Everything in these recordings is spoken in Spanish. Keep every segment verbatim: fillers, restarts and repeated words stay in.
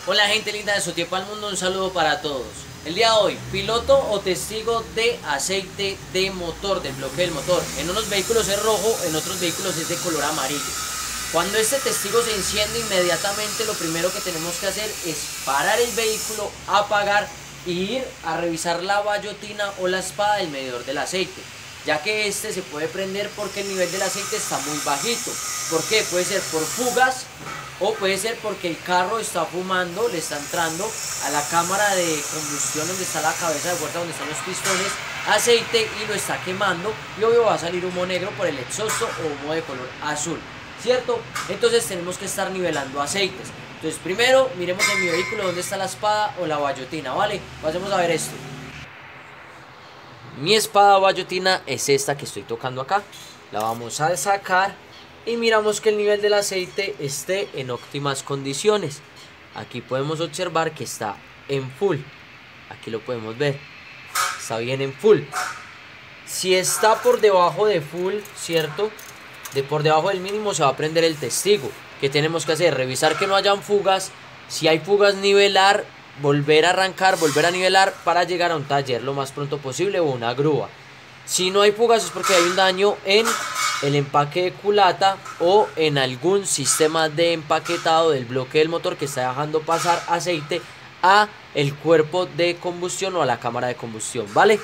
Hola gente linda de Sotiempo al Mundo, un saludo para todos. El día de hoy, piloto o testigo de aceite de motor, del bloque del motor. En unos vehículos es rojo, en otros vehículos es de color amarillo. Cuando este testigo se enciende, inmediatamente lo primero que tenemos que hacer es parar el vehículo, apagar y ir a revisar la bayotina o la espada del medidor del aceite, ya que este se puede prender porque el nivel del aceite está muy bajito. ¿Por qué? Puede ser por fugas o puede ser porque el carro está fumando, le está entrando a la cámara de combustión donde está la cabeza de fuerza, donde están los pistones, aceite y lo está quemando, y obvio va a salir humo negro por el exhausto o humo de color azul, ¿cierto? Entonces tenemos que estar nivelando aceites. Entonces primero miremos en mi vehículo dónde está la espada o la bayotina, ¿vale? Pasemos a ver esto. Mi espada o bayotina es esta que estoy tocando acá. La vamos a sacar y miramos que el nivel del aceite esté en óptimas condiciones. Aquí podemos observar que está en full. Aquí lo podemos ver. Está bien en full. Si está por debajo de full, ¿cierto? De por debajo del mínimo se va a prender el testigo. ¿Qué tenemos que hacer? Revisar que no hayan fugas. Si hay fugas, nivelar, volver a arrancar, volver a nivelar para llegar a un taller lo más pronto posible o una grúa. Si no hay fugas es porque hay un daño en el empaque de culata o en algún sistema de empaquetado del bloque del motor que está dejando pasar aceite a el cuerpo de combustión o a la cámara de combustión, ¿vale?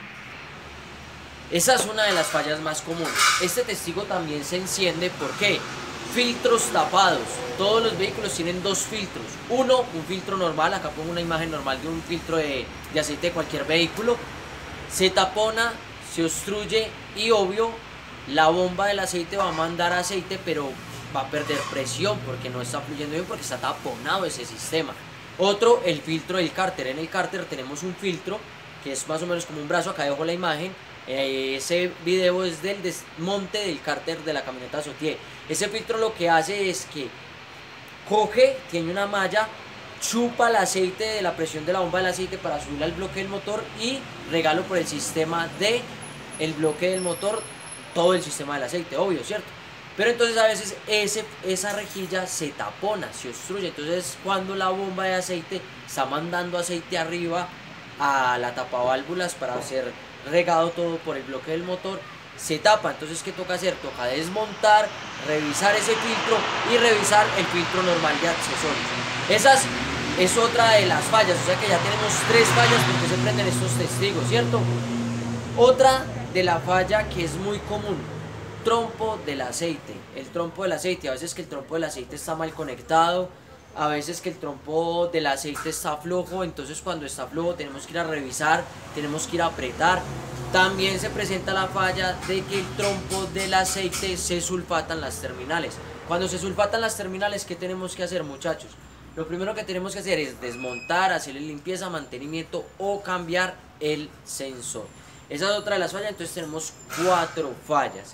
Esa es una de las fallas más comunes. Este testigo también se enciende, ¿por qué? Filtros tapados. Todos los vehículos tienen dos filtros. Uno, un filtro normal, acá pongo una imagen normal de un filtro de, de aceite de cualquier vehículo. Se tapona, se obstruye y obvio la bomba del aceite va a mandar aceite, pero va a perder presión porque no está fluyendo bien, porque está taponado ese sistema. Otro, el filtro del cárter. En el cárter tenemos un filtro que es más o menos como un brazo, acá dejo la imagen. Eh, ese video es del desmonte del cárter de la camioneta Zotier. Ese filtro lo que hace es que coge, tiene una malla, chupa el aceite de la presión de la bomba del aceite para subir al bloque del motor y regalo por el sistema de el bloque del motor todo el sistema del aceite, obvio, ¿cierto? Pero entonces a veces ese, esa rejilla se tapona, se obstruye. Entonces cuando la bomba de aceite está mandando aceite arriba a la tapaválvulas para hacer regado todo por el bloque del motor, se tapa. Entonces ¿qué toca hacer? Toca desmontar, revisar ese filtro y revisar el filtro normal de accesorios. Esas es otra de las fallas, o sea que ya tenemos tres fallas porque se prenden estos testigos, ¿cierto? Otra de la falla que es muy común, trompo del aceite. El trompo del aceite, a veces que el trompo del aceite está mal conectado, a veces que el trompo del aceite está flojo. Entonces cuando está flojo tenemos que ir a revisar, tenemos que ir a apretar. También se presenta la falla de que el trompo del aceite se sulfatan las terminales. Cuando se sulfatan las terminales, ¿qué tenemos que hacer, muchachos? Lo primero que tenemos que hacer es desmontar, hacerle limpieza, mantenimiento o cambiar el sensor. Esa es otra de las fallas. Entonces tenemos cuatro fallas.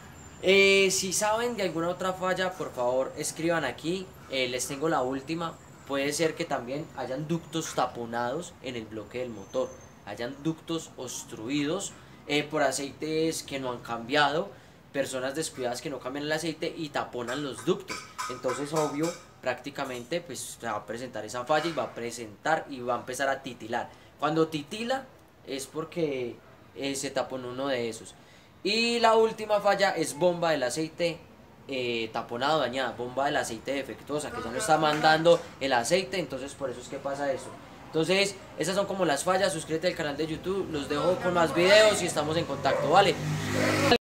Eh, si saben de alguna otra falla, por favor escriban aquí. Eh, les tengo la última. Puede ser que también hayan ductos taponados en el bloque del motor, hayan ductos obstruidos eh, por aceites que no han cambiado, personas descuidadas que no cambian el aceite y taponan los ductos. Entonces obvio, prácticamente pues se va a presentar esa falla y va a presentar y va a empezar a titilar. Cuando titila es porque eh, se taponó uno de esos. Y la última falla es bomba del aceite eh, taponado, dañada, bomba del aceite defectuosa, que ya no está mandando el aceite. Entonces por eso es que pasa eso. Entonces esas son como las fallas. Suscríbete al canal de YouTube, los dejo con más videos y estamos en contacto, ¿vale?